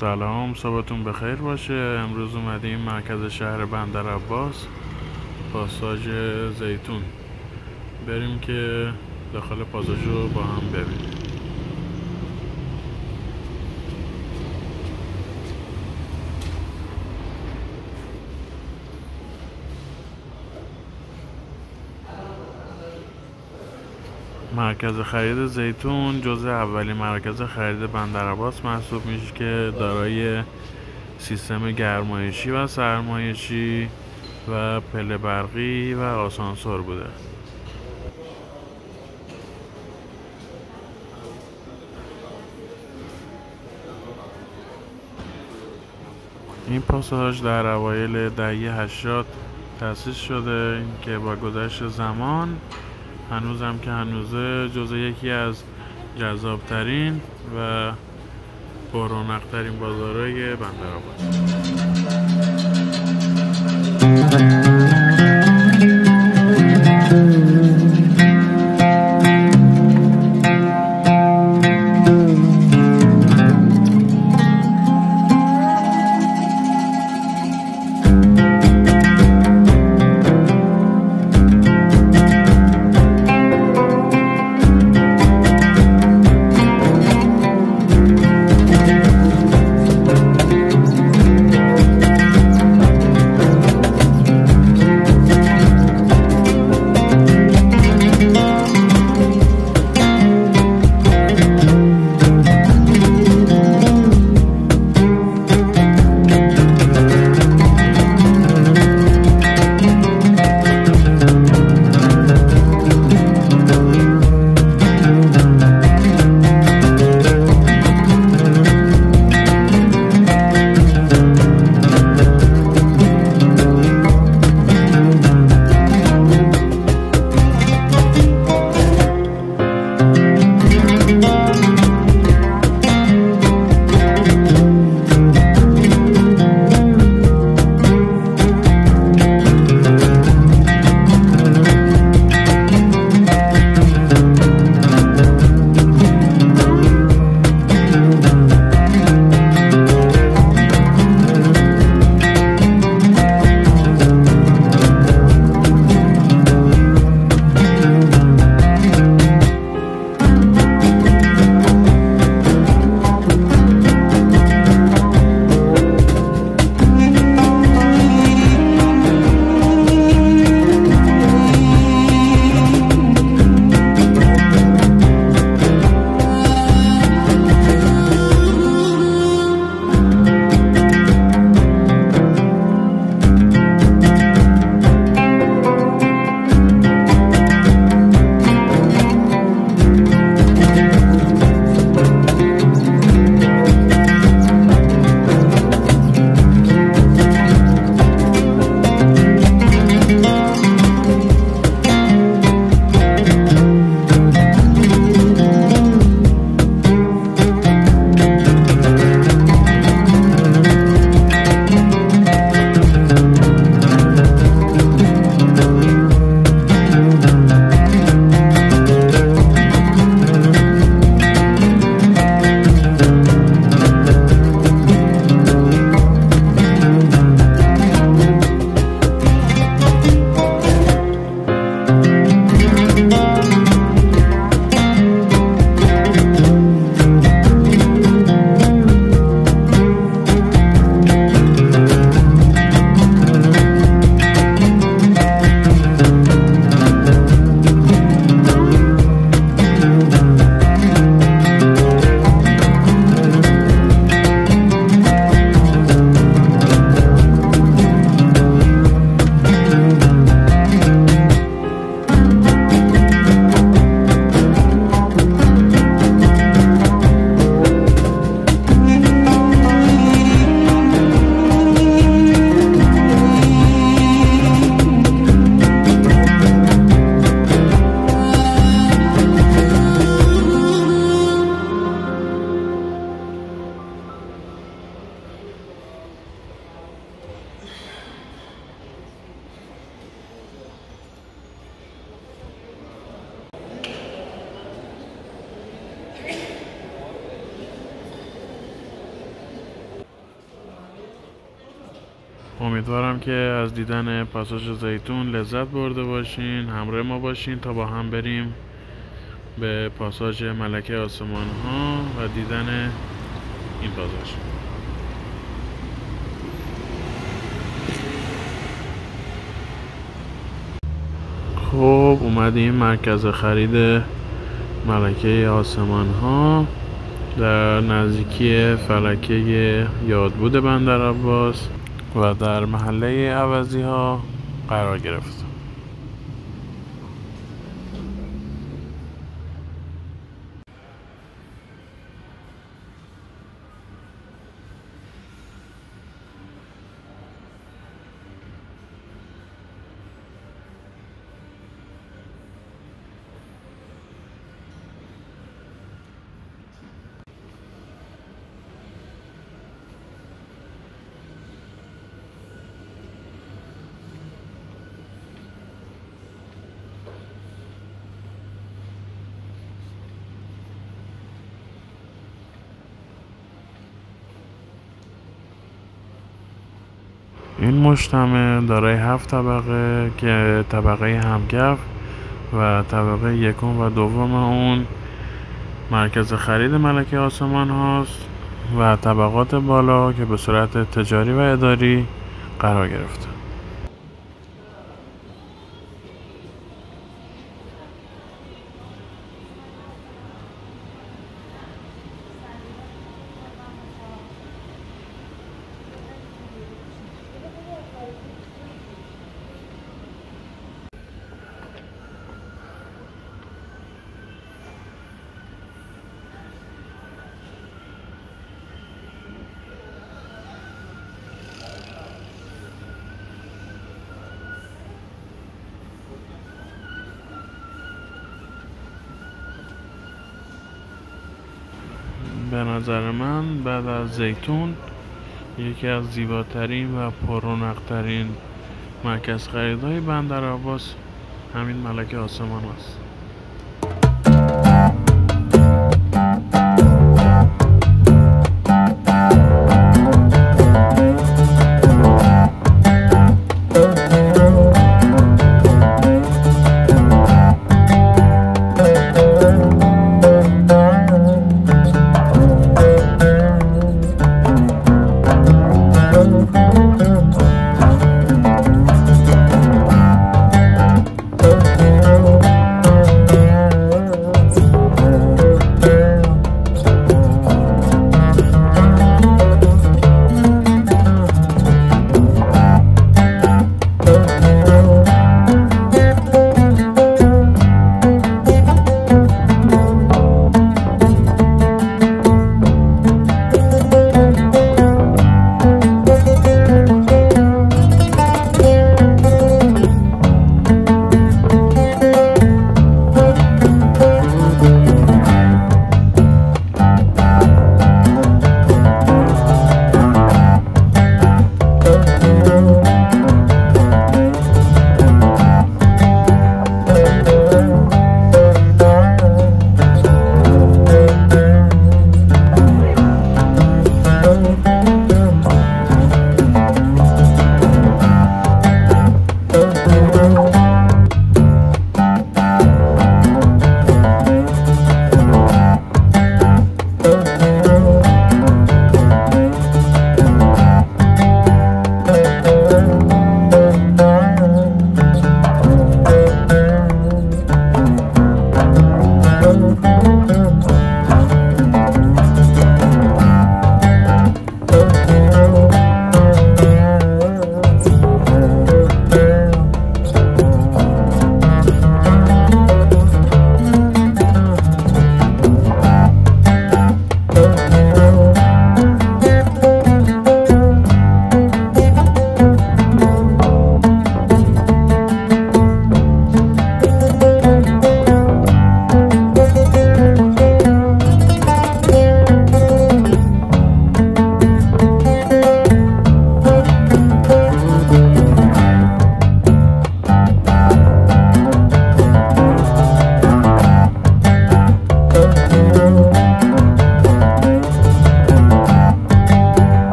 سلام، صبحتون بخیر باشه. امروز اومدیم مرکز شهر بندرعباس پاساژ زیتون بریم که داخل پاساژ رو با هم ببینیم. مرکز خرید زیتون جزء اولین مراکز خرید بندرعباس محسوب میشه که دارای سیستم گرمایشی و سرمایشی و پله برقی و آسانسور بوده. این پاساژ در اوایل دهه 80 تأسیس شده که با گذشت زمان هنوزم که هنوزه جزو یکی از جذابترین و پررونق‌ترین بازارهای بندرعباس. امیدوارم که از دیدن پاساژ زیتون لذت برده باشین. همراه ما باشین تا با هم بریم به پاساژ ملکه آسمان ها و دیدن این پاساژ. خب اومدیم مرکز خرید ملکه آسمان ها در نزدیکی فلکه یادبود بندرعباس و در محله عوضی ها قرار گرفت. این مجتمع دارای 7 طبقه که طبقه همگرف و طبقه یکم و دوم اون مرکز خرید ملکه آسمان هاست و طبقات بالا که به صورت تجاری و اداری قرار گرفته. به نظر من بعد از زیتون یکی از زیباترین و پررونق‌ترین مرکز خریدهای بندرعباس همین ملکه آسمان است.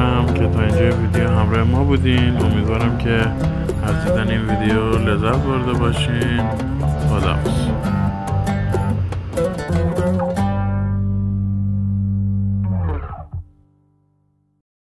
متشکرم که تا اینجای ویدیو همراه ما بودین. امیدوارم که از دیدن این ویدیو لذت برده باشین. خداحافظ.